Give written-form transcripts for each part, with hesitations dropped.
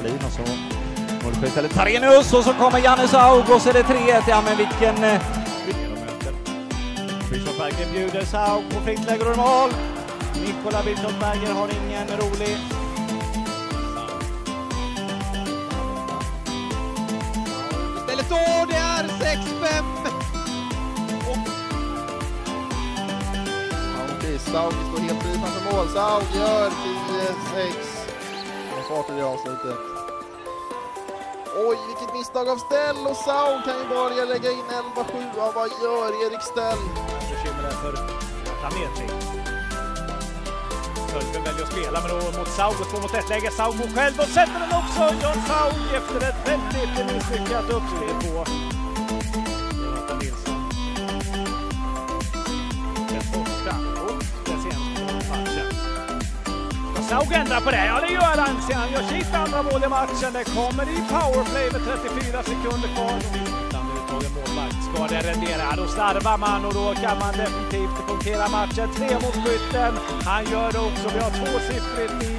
Wallin och så Mullsjö istället Tarenius och så kommer Janne Zaugg och så är det 3-1. Ja, men vilken Bischofberger bjuder Zaugg på fritt läge och mål. Nikola Bischofberger har ingen rolig. Istället så det är 6-5. Zaugg står helt fri framför mål. Zaugg gör 10-6. Och farten i avslutet. Oj, vilket misstag av Stell, och Zaugg kan ju bara lägga in 11-7. Ja, vad gör Erik Stell? Bekymmer för Tametri. Sölve väljer att spela, men då mot Zaugg och 2-1-läge. Zaugg går själv och sätter den också. Gör Zaugg efter ett väldigt misslyckat uppspel på Jonathan Nilsson. Den första och den senaste matchen. Zaugg ändrar på det, ja det gör han sen. Han gör sitt andra mål i matchen. Det kommer i powerplay med 34 sekunder kvar. Utan uttagen målvakt ska det rendera. Då slarvar man och då kan man definitivt punktera matchen. 3 mot skytten. Han gör det också. Vi har 2-siffrigt i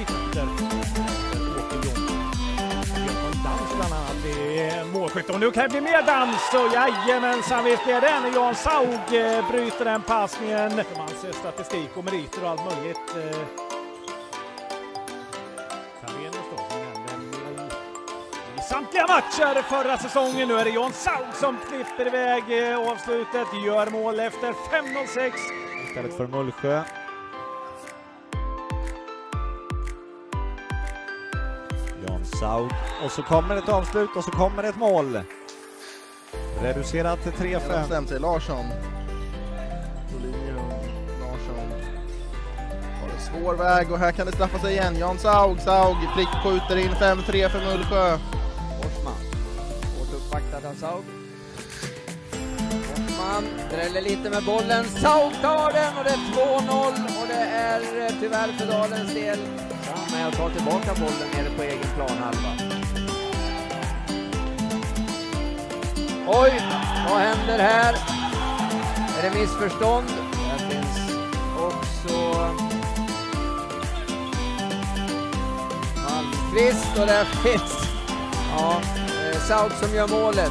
det är målskytt. Och nu kan det bli mer dans. Och jajamensan, visst är det. Jan Zaugg bryter den passningen. Man ser statistik och meriter och allt möjligt. I samtliga matcher förra säsongen. Nu är det Jan Zaugg som klipper iväg avslutet. Gör mål efter 5-0-6. Istället för Mullsjö. Jan Zaugg. Och så kommer ett avslut och så kommer ett mål. Reducerat till 3-5. Larsson. Svår väg och här kan det straffa sig igen. Jan Zaugg prick skjuter in 5-3 för Mullsjö. Forsman. Hårt uppvaktad av Zaugg. Forsman dräller lite med bollen. Zaugg tar den och det är 2-0. Och det är tyvärr för Dalens del. Men jag tar tillbaka bollen nere på egen planhalva. Oj, vad händer här? Är det missförstånd? Det finns också Malmqvist och där finns Zaugg som gör målet.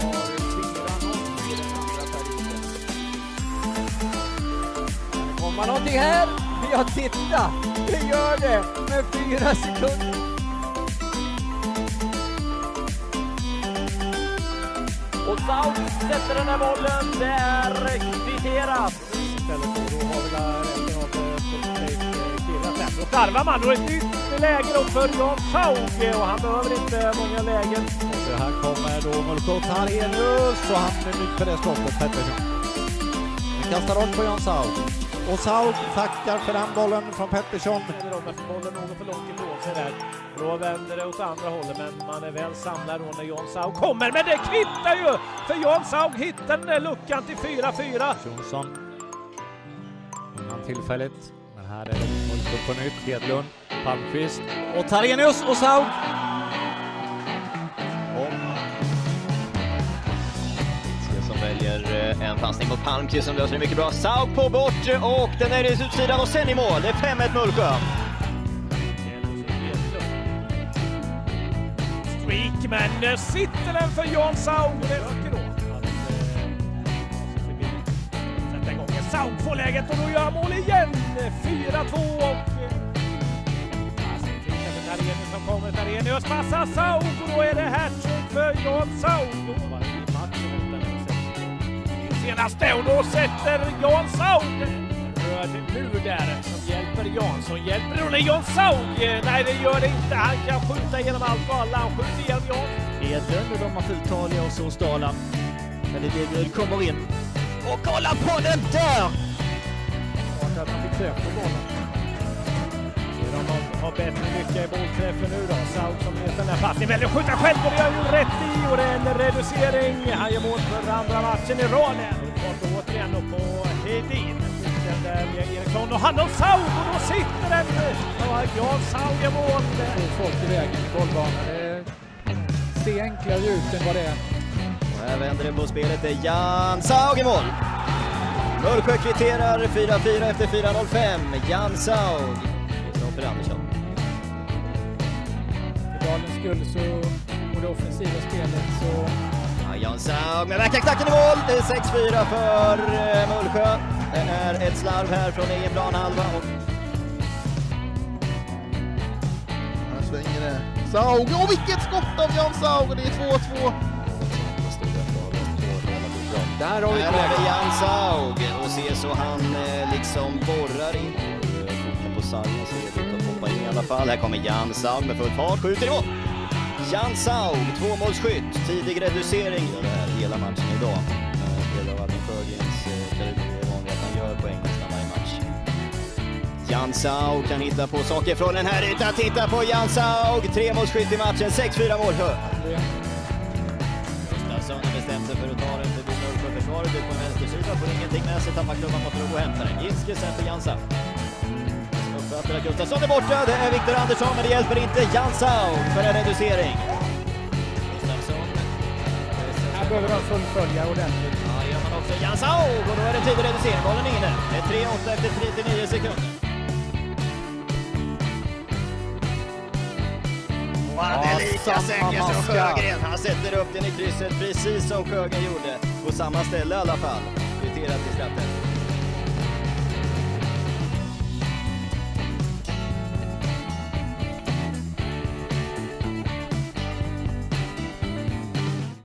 Det kommer någonting här. Ja, titta! Det gör det med 4 sekunder. Och Zaugg sätter den här bollen. Det är kvitterat. Istället då har vi där rätten av killar. Då tarvar man. Då är ett nytt läge då för Jan Zaugg. Och han behöver inte många lägen. Och så här kommer då Mullsjö Tarenius. Och han är nytt för det stoppet, Pettersson. Vi kastar rakt på Jan Zaugg. Och Zaugg tackar för den bollen från Pettersson. För bollen något för långt ifrån sig där. Då vänder det åt andra hållet, men man är väl samlad då när Jan Zaugg kommer. Men det kvittar ju! För Jan Zaugg hittar den där luckan till 4-4. Jonsson. Innan tillfället. Men här är det Mullsjö på nytt. Hedlund, Palmqvist och Tarenius och Zaugg. Som väljer en passning mot Palmqvist som löser det mycket bra. Zaugg på bort och den är i utsidan och sen i mål. Det är 5-1 Mullsjö. Streak, men sitter den för Jan Zaugg. Det ökar då. Sätta igång. Zaugg får läget och då gör mål igen. 4-2 och Tarenius som kommer. Tarenius passar Zaugg och då är det hattrick för Jan Zaugg. Senaste och då sätter Jan Zaugg nu där som hjälper Jansson. Hjälper då Jan Zaugg? Nej, det gör det inte. Han kan skjuta genom allt och alla. Han skjuter igenom Jansson. Edlund och de har fullt taliga och så Stala. Men det kommer in. Och kolla på den där! Klart att man fick träff på bollen. De har bättre lycka i bollträffen nu då. Zaugg som heter den här passningen. Väljer att skjuta själv och det gör ju rätt i. Och det är en reducering. Han gör mål för andra matchen i raden. Och återigen upp på Hedin. Där Eriksson och han har Zaugg och då sitter den. Ja, Zaugg är mål. Det är folk i vägen i bollbanan. Det ser enklare ut än vad det är. Och här vänder det på spelet. Det är Jan Zaugg i mål. Mullsjö kvitterar 4-4 efter 4-0-5. Jan Zaugg. Det är för Andersson. skull så, och det offensiva spelet så... Ja, Jan Zaugg med verkligheten i mål. Det är 6-4 för Mullsjö. Det är ett slarv här från egen planhalva. Här svänger det. Zaugg, åh vilket skott av Jan Zaugg, det är 2-2. Där har vi Jan Zaugg och se så han liksom borrar in. Foten på sargen så det ut att hoppa in i alla fall. Här kommer Jan Zaugg med full fart, skjuter i mål. Jan Zaugg, 2-målsskytt, tidig reducering. Det här hela matchen idag. Hela Albin Sjögrens karaktär är vanligt att han gör poäng nästan varje match. Jan Zaugg kan hitta på saker från den här ytan. Titta på Jan Zaugg, 3-målsskytt i matchen, 6-4 Mullsjö. Gustafsson har bestämt sig för att ta den förbi Mullsjö-försvaret ut på vänstersida. Får ingenting med sig, tappar klubban mot att gå hem för den. Ginske sen för Jan Zaugg. Uppfattar att Gustafsson är borta, det är Viktor Andersson men det hjälper inte Jan Zaugg för en reducering. Gustafsson. Här behöver de fullfölja ordentligt. Ja, det gör man också. Jan Zaugg och då är det tidig reducering. Bollen är inne. Det är 3-8 efter 39 sekunder. Och han är lika säker som Sjögren. Han sätter upp den i krysset precis som Sjögren gjorde. På samma ställe i alla fall. Kvitterat i straffet.